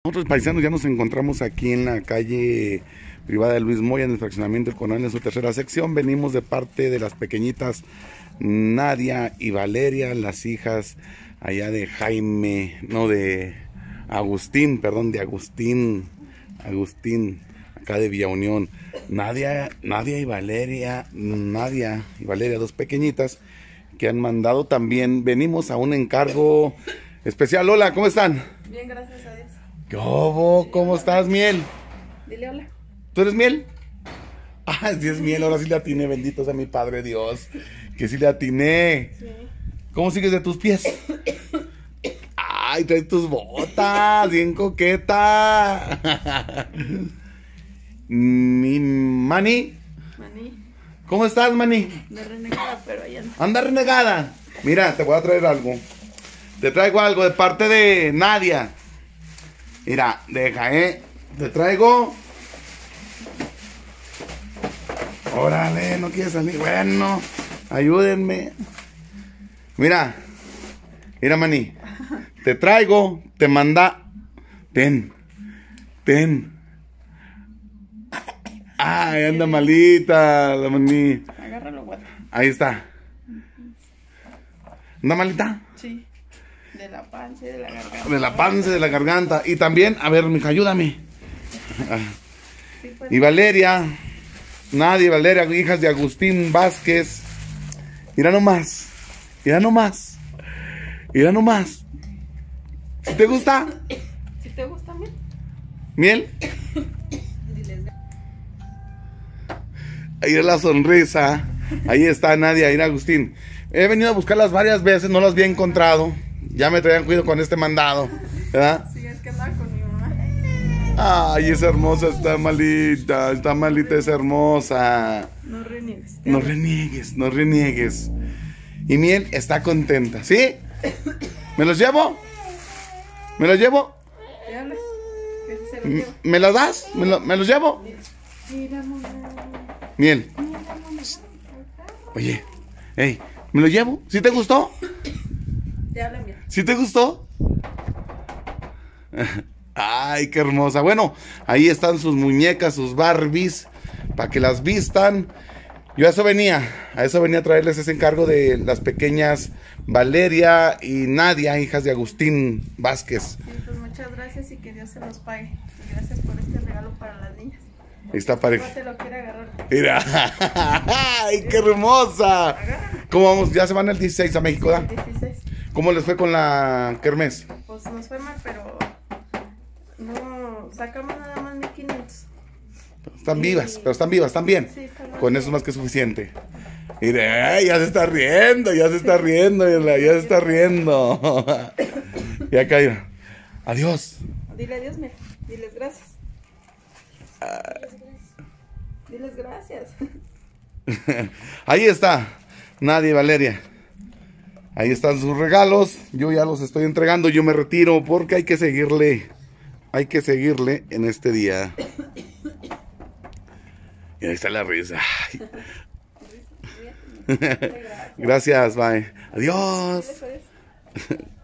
Nosotros paisanos ya nos encontramos aquí en la calle privada de Luis Moya, en el fraccionamiento El Coronel, en su tercera sección. Venimos de parte de las pequeñitas Nadia y Valeria, las hijas allá de Jaime, no, de Agustín, perdón, de Agustín, acá de Villa Unión. Nadia y Valeria, dos pequeñitas que han mandado también. Venimos a un encargo especial. Hola, ¿cómo están? Bien, gracias a Dios. ¿Qué hubo? ¿Cómo estás, Miel? Dile hola. ¿Tú eres Miel? Ah, sí es Miel, ahora sí le atiné, bendito sea mi Padre Dios, que sí le atiné. Sí. ¿Cómo sigues de tus pies? Ay, traes tus botas, bien coqueta. Mi Mani. Maní. ¿Cómo estás, Mani? De renegada, pero allá no. Anda renegada. Mira, te voy a traer algo. Te traigo algo de parte de Nadia. Mira, deja, te traigo. Órale, no quieres salir. Bueno, ayúdenme. Mira, Mani. Te traigo, te manda. Ten. Ay, anda malita la Mani. Agárralo, guata. Ahí está. ¿Anda malita? Sí. De la panza y de la garganta. De la panza y de la garganta. Y también, a ver, mija, ayúdame. Sí, pues. Y Valeria, Nadia y Valeria, hijas de Agustín Vázquez. Mira nomás. ¿Si te gusta? Si te gusta, miel. ¿Miel? Diles. Ahí es la sonrisa. Ahí está Nadia y Agustín. He venido a buscarlas varias veces, no las había encontrado. Ya me traían cuidado con este mandado, ¿verdad? Sí, es que andaba con mi mamá. Ay, es hermosa, está malita, es hermosa. No reniegues. No reniegues. Y Miel está contenta, ¿sí? ¿Me los llevo? Dale. Que sí se lo lleva. ¿Me las das? ¿Me los llevo? Mira, mamá. Miel. Oye, hey, ¿me lo llevo? ¿Sí te gustó? Te habla, miel. ¿Sí te gustó? Ay, qué hermosa. Bueno, ahí están sus muñecas, sus Barbies, para que las vistan. Yo a eso venía a traerles ese encargo de las pequeñas Valeria y Nadia, hijas de Agustín Vázquez. Sí, pues muchas gracias y que Dios se los pague. Y gracias por este regalo para las niñas. Ahí está No pareja. te lo quiere agarrar. Mira. ¡Ay, qué hermosa! Agárralo. ¿Cómo vamos? Ya se van el 16 a México, ¿da? 16. ¿Cómo les fue con la kermés? Pues nos fue mal, pero no sacamos nada más 1500. Están vivas, pero están vivas, están bien. Sí, están bien. Con eso es más que suficiente. Mire, ay, ya se está riendo. Ya cayó. Adiós. Dile adiós, mira. Diles gracias. Diles gracias. Ahí está, Nadia y Valeria. Ahí están sus regalos. Yo ya los estoy entregando. Yo me retiro porque hay que seguirle en este día. Y ahí está la risa. Gracias, bye. Adiós. Diles adiós.